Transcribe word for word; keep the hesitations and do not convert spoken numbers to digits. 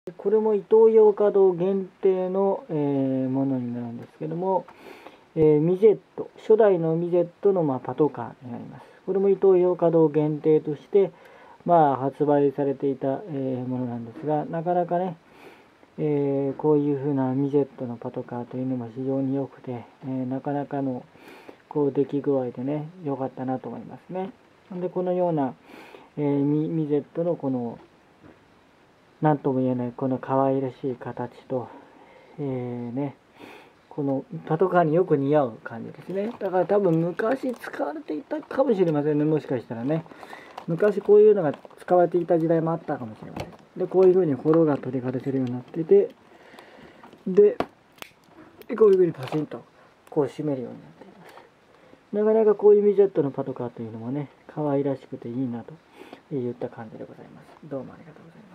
これもイトーヨーカドー限定の、えーものになるんですけども、えーミゼット、初代のミゼットの、まあ、パトカーになります。これもイトーヨーカドー限定として、まあ、発売されていた、えーものなんですが、なかなかね、えーこういう風なミゼットのパトカーというのも非常に良くて、えーなかなかのこう出来具合でね、良かったなと思いますね。で、このような、えーミミゼットのこの何とも言えないこの可愛らしい形と、えーね、このパトカーによく似合う感じですね。だから多分昔使われていたかもしれませんね。もしかしたらね。昔こういうのが使われていた時代もあったかもしれません。で、こういう風にホロが取り外せるようになってて、で、こういう風にパチンとこう閉めるようになっています。なかなかこういうミジェットのパトカーというのもね、可愛らしくていいなといった感じでございます。どうもありがとうございます。